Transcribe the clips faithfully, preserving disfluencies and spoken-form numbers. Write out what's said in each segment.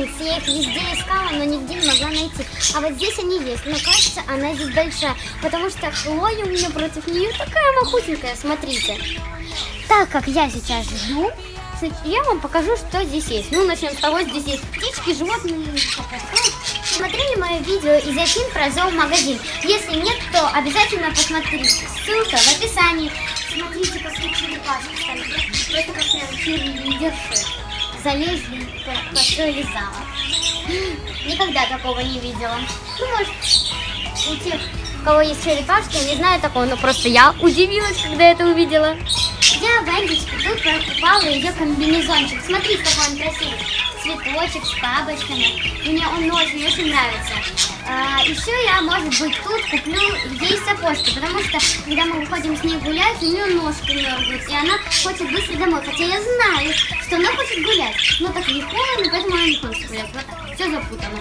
ножницы. Я их везде искала, но нигде не могла найти. А вот здесь они есть. Но кажется, она здесь большая, потому что Хлоя у меня против нее такая махусенькая, смотрите. Так как я сейчас жду, я вам покажу, что здесь есть. Ну, начнем с того, здесь есть птички, животные. Смотрели мое видео «Изящин» про зоомагазин. Если нет, то обязательно посмотрите. Ссылка в описании. Смотрите, какие черепашки стали. Это как прям чирлидерши. Залезли, построили зал. Никогда такого не видела. Ну, может, у тех, у кого есть черепашки, я не знаю такого, но просто я удивилась, когда это увидела. Я в Эндичке тут покупала ее комбинезончик. Смотрите, какой он красивый. Цветочек с бабочками. Мне он очень-очень нравится. А, еще я, может быть, тут куплю ей сапожки, потому что, когда мы выходим с ней гулять, у нее ножки мерзнут, и она хочет быстро домой. Хотя я знаю, что она хочет гулять. Но так ей холодно, поэтому она не хочет гулять. Вот так. Все запутано.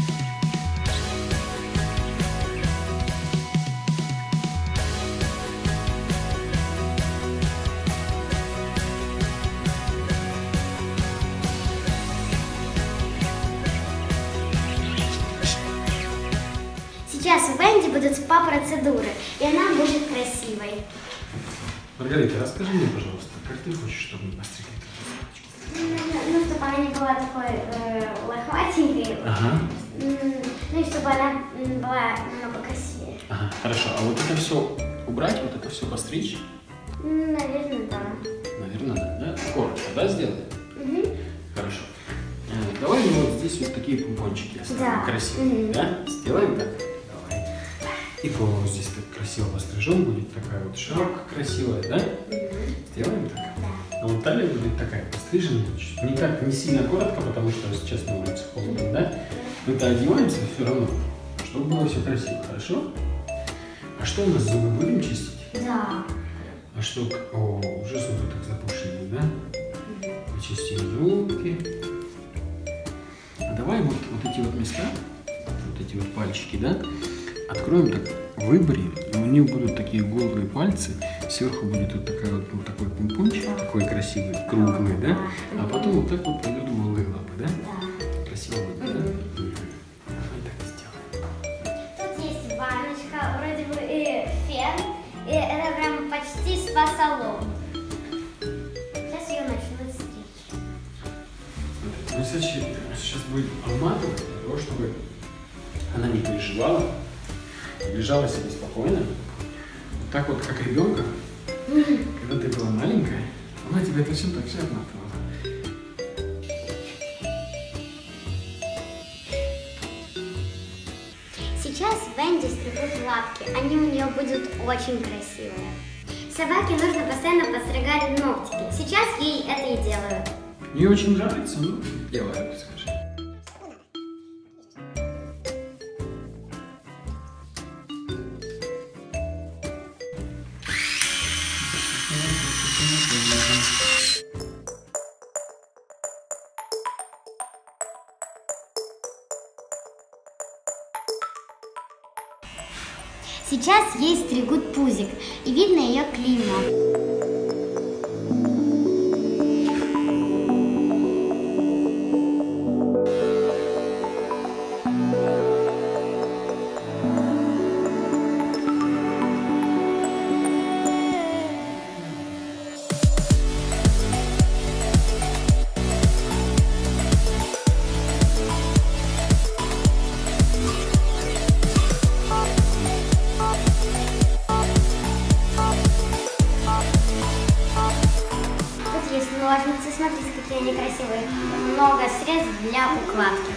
Сейчас в Венди будут спа-процедуры, и она будет красивой. Маргарита, расскажи мне, пожалуйста, как ты хочешь, чтобы мы постригли? Ну, ну, чтобы она не была такой э, лохматенькой. Ага. Ну, и чтобы она была немного красивее. Ага, хорошо. А вот это все убрать, вот это все постричь? Наверное, да. Наверное, да. Да? Коротко, да, сделаем? Угу. Хорошо. Давай мы вот здесь вот такие помпончики оставим. Да. Красивые, угу. Да? Сделаем так? И голову здесь так красиво пострижем, будет такая вот шапка красивая, да? Mm-hmm. Сделаем так? Да. А вот талия будет такая постриженная, никак не сильно коротко, потому что сейчас на улице холодно, да? Мы-то одеваемся все равно, чтобы было все красиво, хорошо? А что у нас, зубы будем чистить? Да. А что, о, уже зубы так запушенные, да? Mm-hmm. Почистим зубки. А давай вот, вот эти вот места, вот эти вот пальчики, да? Откроем так, выберем, и у нее будут такие голые пальцы, сверху будет вот, такая вот, вот такой помпончик, такой красивый, круглый, да? А потом вот так вот пойдут голые лапы, да? Да. Красиво будет, да? Mm-hmm. Давай так сделаем. Тут есть ванночка, вроде бы и фен, и это прям почти спа-салон. Сейчас ее начнут стричь. Смотрите, мы сейчас, сейчас будем обматывать для того, чтобы она не переживала. Лежала себе спокойно, вот так вот, как ребенка, mm-hmm. когда ты была маленькая, она тебя точно так же обматывала. Сейчас Венди стригут лапки, они у нее будут очень красивые. Собаке нужно постоянно подстригать ногтики, сейчас ей это и делают. Мне очень нравится, ну, делаю, скажи. Сейчас ей стригут пузик, и видно ее клеймо. Ножницы, смотрите, какие они красивые. Много средств для укладки.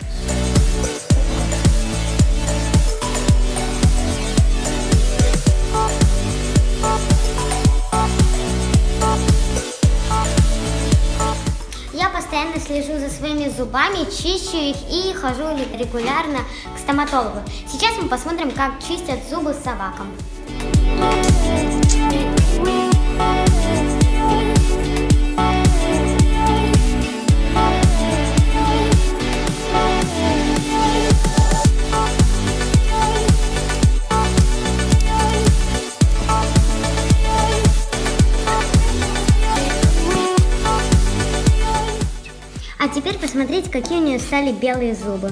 Я постоянно слежу за своими зубами, чищу их и хожу регулярно к стоматологу. Сейчас мы посмотрим, как чистят зубы собакам. А теперь посмотреть, какие у нее стали белые зубы.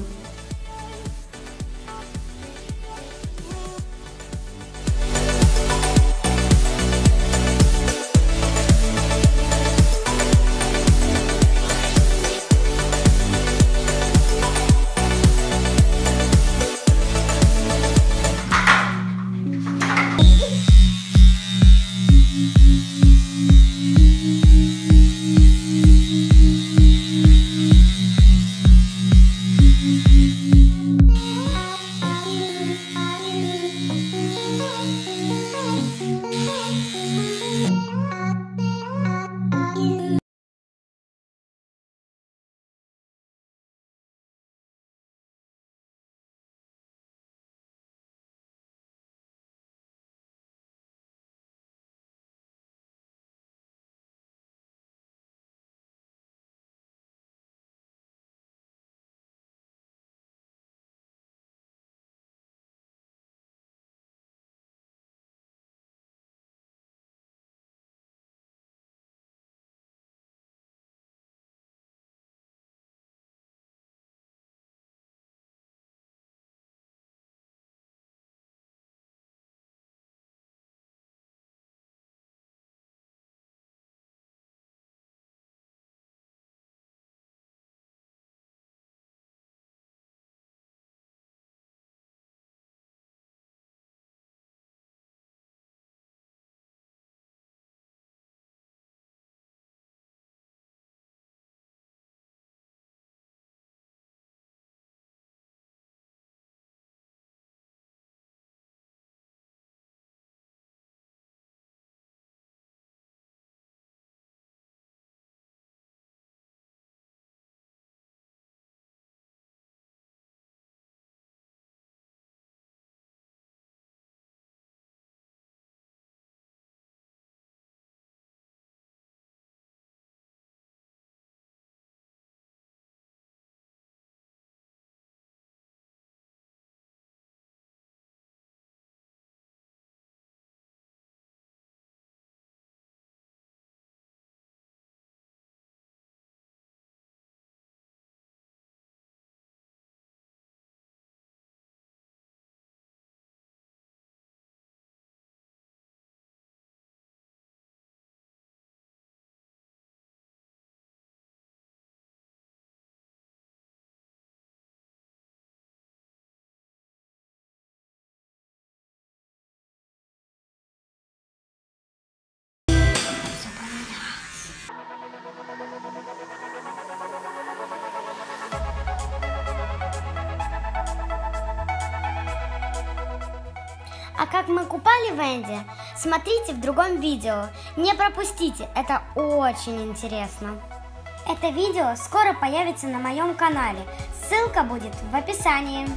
А как мы купали Венди, смотрите в другом видео. Не пропустите, это очень интересно. Это видео скоро появится на моем канале. Ссылка будет в описании.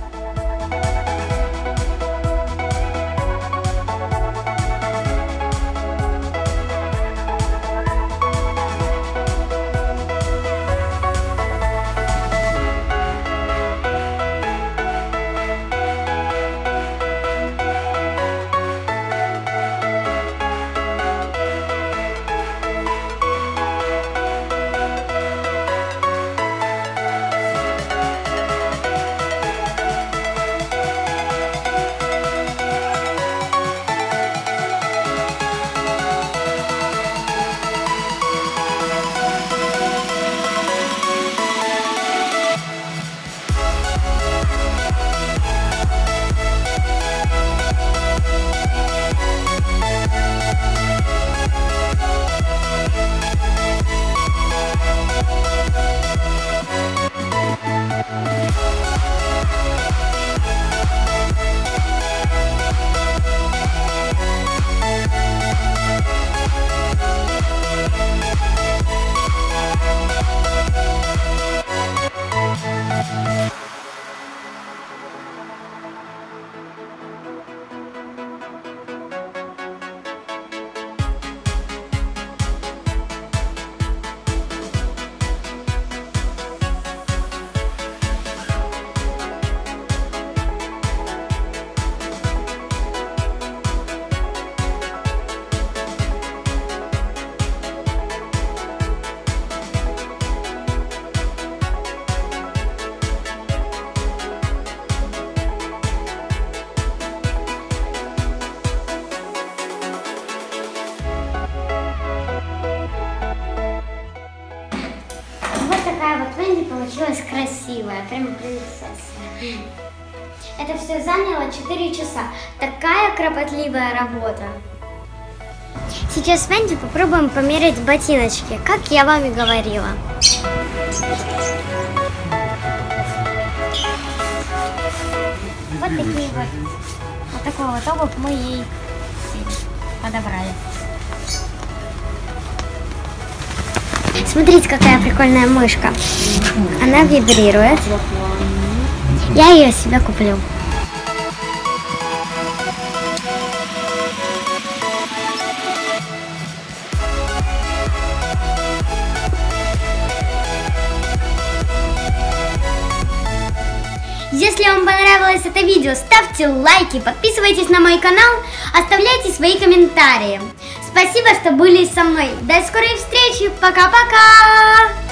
получилась красивая, прям принцесса. Это все заняло четыре часа. Такая кропотливая работа. Сейчас с Венди попробуем померить ботиночки, как я вам и говорила. Вот такие вот. Вот такой вот обувь мы ей подобрали. Смотрите, какая прикольная мышка. Она вибрирует. Я ее себе куплю. Если вам понравилось это видео, ставьте лайки, подписывайтесь на мой канал, оставляйте свои комментарии. Спасибо, что были со мной. До скорой встречи. Пока-пока.